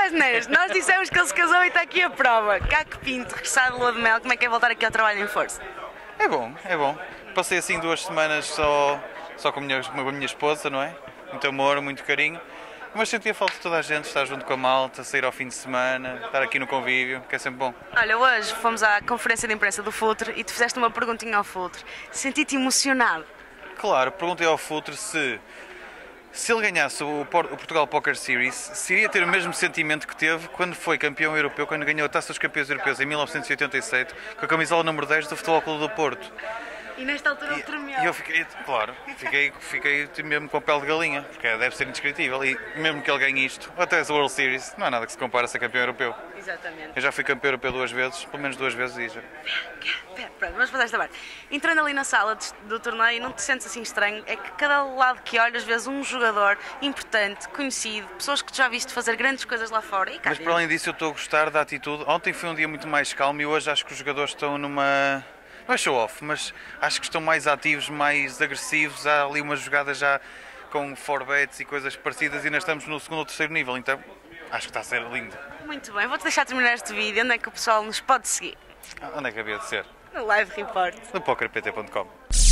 as neiras. Nós dissemos que ele se casou e está aqui a prova. Caco Pinto, regressado de lua de mel, como é que é voltar aqui ao trabalho em força? É bom, é bom. Passei assim 2 semanas só com a minha esposa, não é? Muito amor, muito carinho. Mas sentia falta de toda a gente, estar junto com a malta, sair ao fim de semana, estar aqui no convívio, que é sempre bom. Olha, hoje fomos à conferência de imprensa do Futre e tu fizeste uma perguntinha ao Futre. Senti-te emocionado. Claro, perguntei ao Futre se ele ganhasse o Portugal Poker Series, se iria ter o mesmo sentimento que teve quando foi campeão europeu, quando ganhou a Taça dos Campeões Europeus em 1987, com a camisola número 10 do Futebol Clube do Porto. E nesta altura ele tremeu. E eu fiquei, claro, fiquei mesmo com a pele de galinha, porque deve ser indescritível. E mesmo que ele ganhe isto, ou até a World Series, não há nada que se compare a ser campeão europeu. Exatamente. Eu já fui campeão europeu 2 vezes, pelo menos 2 vezes e já. Pronto, vamos fazer esta parte. Entrando ali na sala do torneio, não te sentes assim estranho? É que cada lado que olhas, vês um jogador importante, conhecido, pessoas que tu já viste fazer grandes coisas lá fora. E cá Mas para além disso, eu estou a gostar da atitude. Ontem foi um dia muito mais calmo e hoje acho que os jogadores estão numa. Não é show-off, mas acho que estão mais ativos, mais agressivos. Há ali uma jogada já com 4-bets e coisas parecidas e ainda estamos no 2º ou 3º nível, então acho que está a ser lindo. Muito bem, vou-te deixar terminar este vídeo. Onde é que o pessoal nos pode seguir? Onde é que havia de ser? No Live Report. No pokerpt.com.